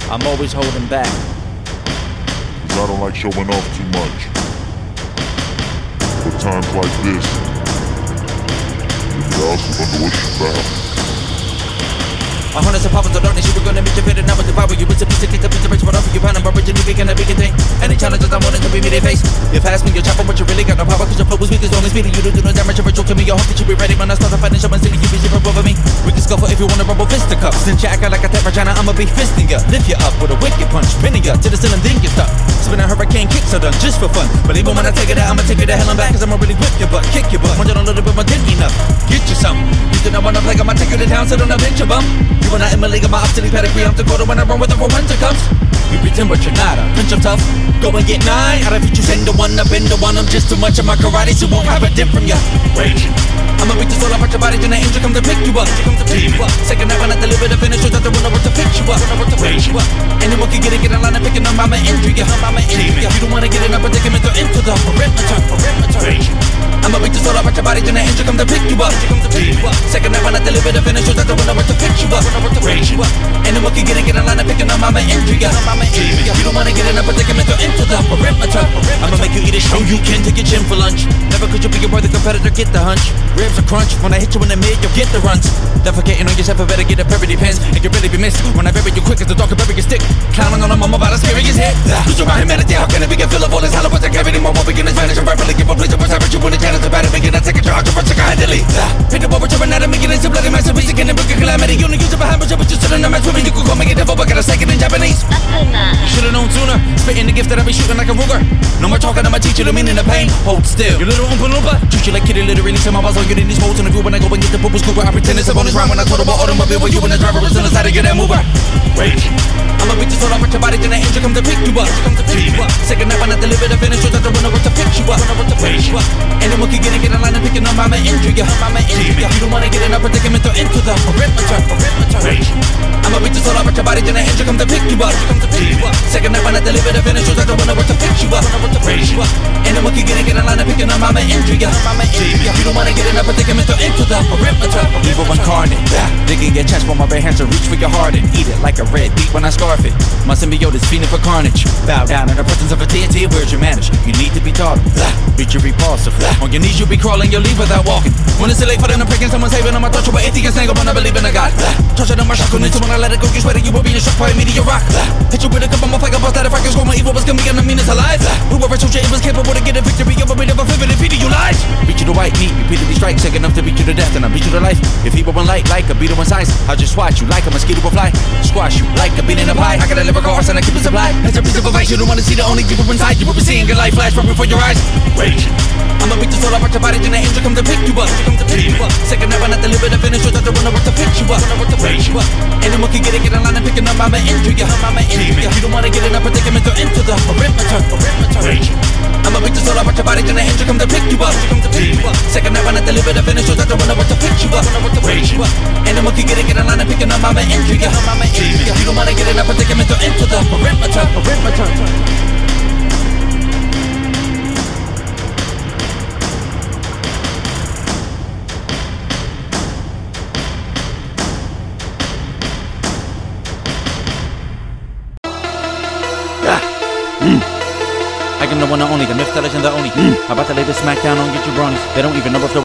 I'm always holding back. Cause I don't like showing off too much. But times like this, you also wonder what you're about. My harness of powers of darkness, you were gonna meet your fate and I would devour you. It's a piece of cake, a piece of rich, but offer you pound and originally big and a big thing. Any challenges I'm wanting to be me they face. If ask me, you're chopping, but you really got no power. Cause your flow was weak as long as speedy. You don't do no damage or a joke to me. I hope that you be ready when I start to fight and show and silly. You be zero over me. We can scuffle if you wanna rumble fisticuffs. Since you act like a tap vagina, I'ma be fisting ya. Lift you up with a wicked punch, pinning ya to the ceiling, then you stop. Spin a hurricane kicks are done just for fun. But even when I take it out, I'ma take it to hell and back. Cause I'ma really whip your butt, kick your butt. Want it a little bit more than enough. Get you some. You do not wanna play, I'ma take you to town, so don't pinch your bum. You are not in my league, my obsolete pedigree. I'm Dakota when I run with the winter comes. You pretend but you're not a pinch of tough. Go and get 9 out of each. You send the one up in the one. I'm just too much of my karate, so won't have a dip from ya. Raging. I'ma beat the soul out your body, then the angel come to pick you up. Second night when I deliver the finish, so that the winner to pick you up. Raging. Anyone can get in line and picking up, I'ma injure ya. You don't wanna get in a predicament or into the perimeter. Raging. I'ma beat the soul out your body, then the angel come to pick you up. Second night when I deliver the finish, so that the winner to pick you up. Raging. Anyone can get in line and picking up, I'ma injure ya. You don't wanna get in a predicament or into the perimeter. I'ma make you eat a show you can take your chin for lunch. Never could you be a worthy competitor, get the hunch. Ribs are crunch, when I hit you in the mid, you'll get the runs. Defecating on yourself, I better get a parody pants. And you really be missed when I bury you quick as the dog can bury your stick. Clowning on him, I'm about to scare his head. Lose your mind, humanity, how can it be get full of all this hollow? But I can't anymore, won't begin this vanish. I'm verbally give a place of average. You win a chance to battle, begin to take a charge of a chicken handily. Pick up over to anatomy, get into bloody masterpiece, again, and bring a calamity. You only use it behind, but you're sitting on my swimming. You could call me a devil, but got a second in Japanese. You should've known sooner. Spitting the gift that I be shooting like a Ruger. No more talking, I'ma teach you the meaning of pain. Hold still. You little Oompa Loompa. Treat you like kitty litter, release my balls, all you need is modes. And if you wanna go and get the boo-boo scooper, I pretend it's a bonus round when I told about automobile. When you and the driver was on the side to get that mover. Rage. I'ma beat the soul out your body, then the angel come to pick you up. Second night when I deliver the finish, so that the winner to pick you up. Rage. Anyone can get in line and picking up, I'ma injure ya. You don't wanna get in a predicament or into the perimeter. Rage. I'ma beat the soul out your body, then the angel come to pick you up. Second night when I deliver the finish, so that the winner to pick you up. Rage. Anyone can get in line and picking up, I'ma injure ya. You don't wanna get in a predicament or into the perimeter. Evil incarnate. Digging your chest while my bare hands will reach for your heart and eat it like a red beet when I scarf it. My symbiote is fiending for carnage. Bow down in the presence of a deity. Where's your manners? You need to be taught. Beat your repulsive. On your knees you'll be crawling, you'll leave without walking. When it's too late for them to prick and someone's saving them, I thought you were atheist, nigga, when I believe in a God. Touch it on my shackle, need to when I let it go, you swear that you will be struck by a meteor rock. Hit you with a cup of my flag, bust that if I can score my evil was gonna be enemy is alive. Whoever told you it was capable to get a victory over me, never vivid feeding you lies. Beat you to white meat, repeatedly strike, sick enough to beat you to death, and I beat you to life. If he were one light, like a beetle in size, I'll just swat you like a mosquito will fly. Squash you like a bean in a pie. I got a lyrical arse and I keep it supplied. As a piece of advice, you don't wanna see the only you were inside. You will be seeing your life flash right before your eyes. Rage. I'ma beat the soul out your body, then the angel come to pick you up. Second night when I deliver the finish, so that the winner to pick you up. Rage. Anyone can get in line and picking up, I'ma injure ya. You don't wanna get in a predicament or into the perimeter. Rage. I'ma beat the soul out your body, then the angel come to pick you up. Second night when I deliver the finish, so that the winner to pick you up. Rage. Anyone can get in line and picking up, I'ma injure ya. You don't wanna get in a predicament or into the perimeter. I am the one and only, the myth, the legend, the only. About to lay the smack down on get your bronies. They don't even know if they're